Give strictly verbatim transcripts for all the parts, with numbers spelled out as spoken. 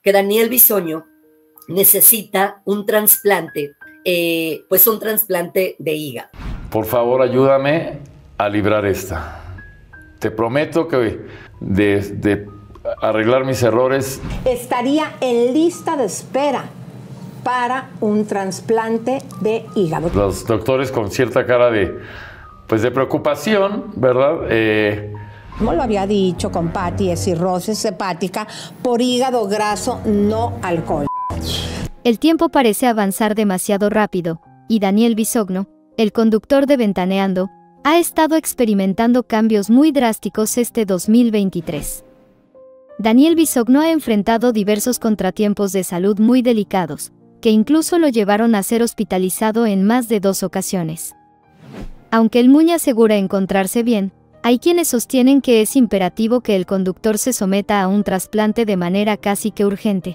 que Daniel Bisoño necesita un trasplante, eh, pues un trasplante de hígado. Por favor, ayúdame a librar esta. Te prometo que de, de arreglar mis errores... Estaría en lista de espera para un trasplante de hígado. Los doctores con cierta cara de, pues de preocupación, ¿verdad? Eh, Como lo había dicho con Patti, es cirrosis hepática por hígado graso no alcohol. El tiempo parece avanzar demasiado rápido, y Daniel Bisogno, el conductor de Ventaneando, ha estado experimentando cambios muy drásticos este dos mil veintitrés. Daniel Bisogno ha enfrentado diversos contratiempos de salud muy delicados, que incluso lo llevaron a ser hospitalizado en más de dos ocasiones. Aunque el Muñe asegura encontrarse bien, hay quienes sostienen que es imperativo que el conductor se someta a un trasplante de manera casi que urgente.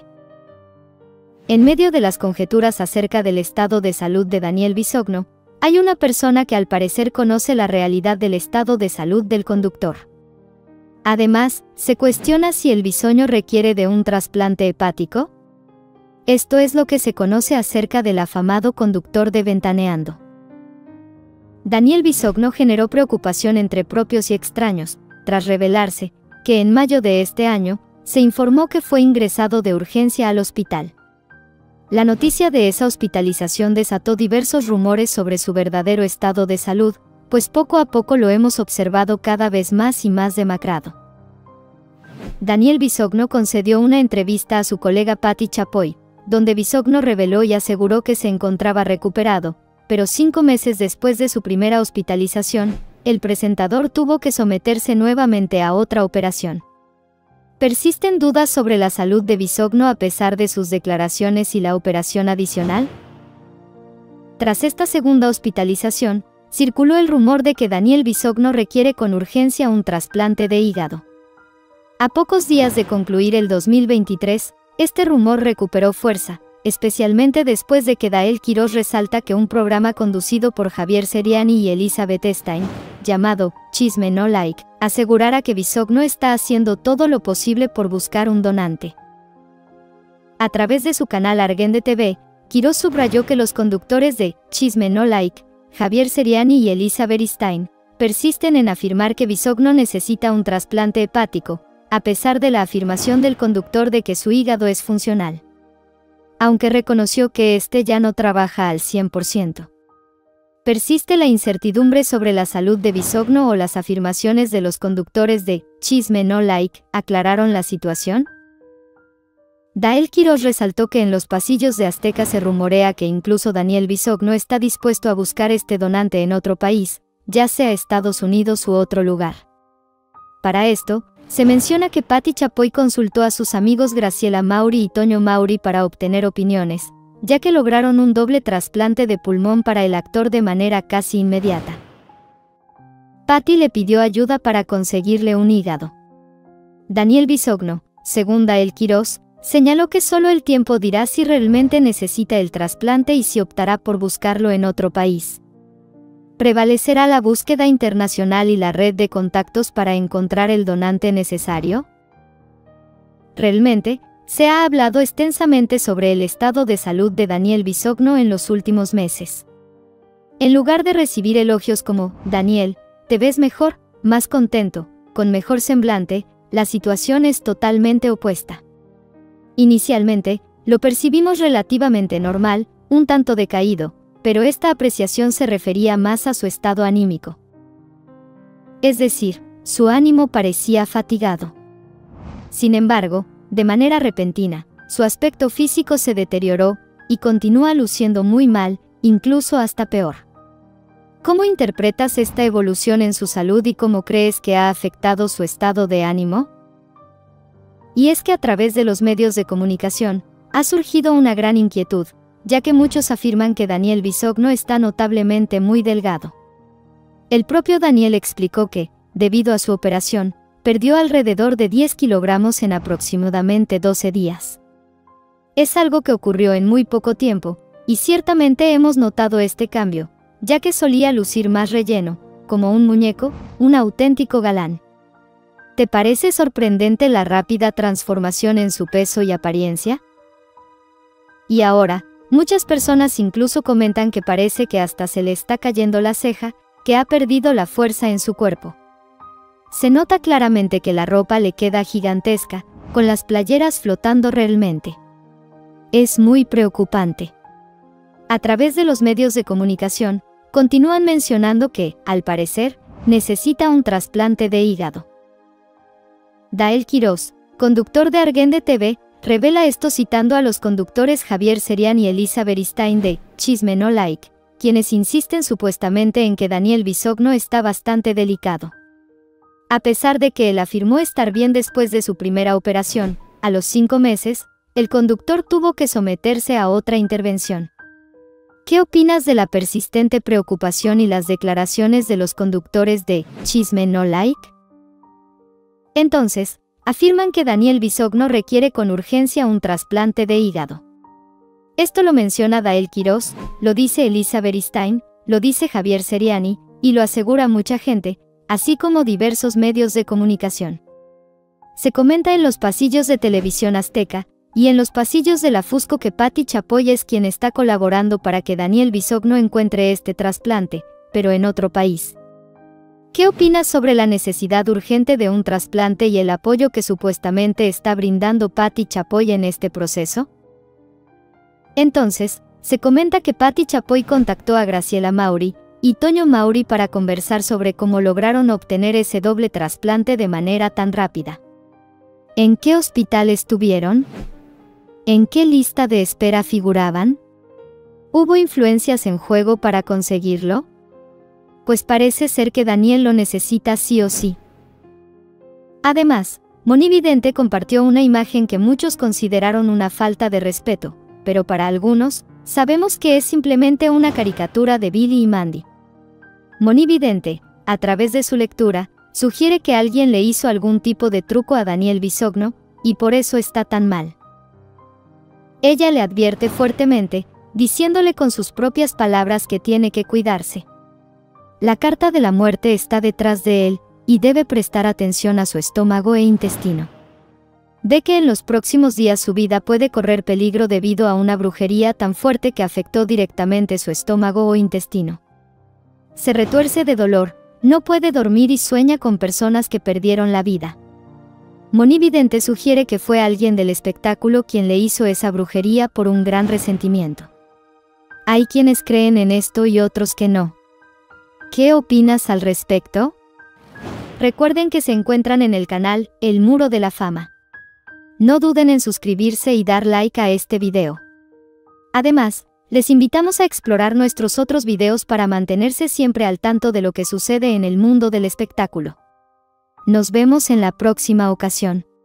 En medio de las conjeturas acerca del estado de salud de Daniel Bisogno, hay una persona que al parecer conoce la realidad del estado de salud del conductor. Además, se cuestiona si el bisoño requiere de un trasplante hepático. Esto es lo que se conoce acerca del afamado conductor de Ventaneando. Daniel Bisogno generó preocupación entre propios y extraños, tras revelarse que en mayo de este año, se informó que fue ingresado de urgencia al hospital. La noticia de esa hospitalización desató diversos rumores sobre su verdadero estado de salud, pues poco a poco lo hemos observado cada vez más y más demacrado. Daniel Bisogno concedió una entrevista a su colega Patti Chapoy, donde Bisogno reveló y aseguró que se encontraba recuperado, pero cinco meses después de su primera hospitalización, el presentador tuvo que someterse nuevamente a otra operación. ¿Persisten dudas sobre la salud de Bisogno a pesar de sus declaraciones y la operación adicional? Tras esta segunda hospitalización, circuló el rumor de que Daniel Bisogno requiere con urgencia un trasplante de hígado. A pocos días de concluir el dos mil veintitrés, este rumor recuperó fuerza, especialmente después de que Dael Quirós resalta que un programa conducido por Javier Seriani y Elizabeth Stein, llamado Chisme No Like, asegurara que Bisogno está haciendo todo lo posible por buscar un donante. A través de su canal Argende T V, Quirós subrayó que los conductores de Chisme No Like, Javier Seriani y Elizabeth Stein, persisten en afirmar que Bisogno necesita un trasplante hepático, a pesar de la afirmación del conductor de que su hígado es funcional. Aunque reconoció que este ya no trabaja al cien por ciento. ¿Persiste la incertidumbre sobre la salud de Bisogno o las afirmaciones de los conductores de Chisme No Like aclararon la situación? Dael Quirós resaltó que en los pasillos de Azteca se rumorea que incluso Daniel Bisogno está dispuesto a buscar este donante en otro país, ya sea Estados Unidos u otro lugar. Para esto, se menciona que Patti Chapoy consultó a sus amigos Graciela Mauri y Toño Mauri para obtener opiniones, ya que lograron un doble trasplante de pulmón para el actor de manera casi inmediata. Patti le pidió ayuda para conseguirle un hígado. Daniel Bisogno, según Dael Quirós, señaló que solo el tiempo dirá si realmente necesita el trasplante y si optará por buscarlo en otro país. ¿Prevalecerá la búsqueda internacional y la red de contactos para encontrar el donante necesario? Realmente, se ha hablado extensamente sobre el estado de salud de Daniel Bisogno en los últimos meses. En lugar de recibir elogios como, Daniel, te ves mejor, más contento, con mejor semblante, la situación es totalmente opuesta. Inicialmente, lo percibimos relativamente normal, un tanto decaído, pero esta apreciación se refería más a su estado anímico. Es decir, su ánimo parecía fatigado. Sin embargo, de manera repentina, su aspecto físico se deterioró, y continúa luciendo muy mal, incluso hasta peor. ¿Cómo interpretas esta evolución en su salud y cómo crees que ha afectado su estado de ánimo? Y es que a través de los medios de comunicación, ha surgido una gran inquietud, ya que muchos afirman que Daniel Bisogno está notablemente muy delgado. El propio Daniel explicó que, debido a su operación, perdió alrededor de diez kilogramos en aproximadamente doce días. Es algo que ocurrió en muy poco tiempo, y ciertamente hemos notado este cambio, ya que solía lucir más relleno, como un muñeco, un auténtico galán. ¿Te parece sorprendente la rápida transformación en su peso y apariencia? Y ahora, muchas personas incluso comentan que parece que hasta se le está cayendo la ceja, que ha perdido la fuerza en su cuerpo. Se nota claramente que la ropa le queda gigantesca, con las playeras flotando realmente. Es muy preocupante. A través de los medios de comunicación, continúan mencionando que, al parecer, necesita un trasplante de hígado. Dael Quiroz, conductor de Argende T V, revela esto citando a los conductores Javier Seriani y Elisa Beristain de Chisme No Like, quienes insisten supuestamente en que Daniel Bisogno está bastante delicado. A pesar de que él afirmó estar bien después de su primera operación, a los cinco meses, el conductor tuvo que someterse a otra intervención. ¿Qué opinas de la persistente preocupación y las declaraciones de los conductores de Chisme No Like? Entonces, afirman que Daniel Bisogno requiere con urgencia un trasplante de hígado. Esto lo menciona Dael Quiroz, lo dice Elisa Beristain, lo dice Javier Seriani, y lo asegura mucha gente, así como diversos medios de comunicación. Se comenta en los pasillos de Televisión Azteca, y en los pasillos de la Fusco que Patti Chapoy es quien está colaborando para que Daniel Bisogno encuentre este trasplante, pero en otro país. ¿Qué opinas sobre la necesidad urgente de un trasplante y el apoyo que supuestamente está brindando Patti Chapoy en este proceso? Entonces, se comenta que Patti Chapoy contactó a Graciela Mauri y Toño Mauri para conversar sobre cómo lograron obtener ese doble trasplante de manera tan rápida. ¿En qué hospital estuvieron? ¿En qué lista de espera figuraban? ¿Hubo influencias en juego para conseguirlo? Pues parece ser que Daniel lo necesita sí o sí. Además, Monividente compartió una imagen que muchos consideraron una falta de respeto, pero para algunos, sabemos que es simplemente una caricatura de Billy y Mandy. Monividente, a través de su lectura, sugiere que alguien le hizo algún tipo de truco a Daniel Bisogno, y por eso está tan mal. Ella le advierte fuertemente, diciéndole con sus propias palabras que tiene que cuidarse. La carta de la muerte está detrás de él, y debe prestar atención a su estómago e intestino. Ve que en los próximos días su vida puede correr peligro debido a una brujería tan fuerte que afectó directamente su estómago o intestino. Se retuerce de dolor, no puede dormir y sueña con personas que perdieron la vida. Monividente sugiere que fue alguien del espectáculo quien le hizo esa brujería por un gran resentimiento. Hay quienes creen en esto y otros que no. ¿Qué opinas al respecto? Recuerden que se encuentran en el canal El Muro de la Fama. No duden en suscribirse y dar like a este video. Además, les invitamos a explorar nuestros otros videos para mantenerse siempre al tanto de lo que sucede en el mundo del espectáculo. Nos vemos en la próxima ocasión.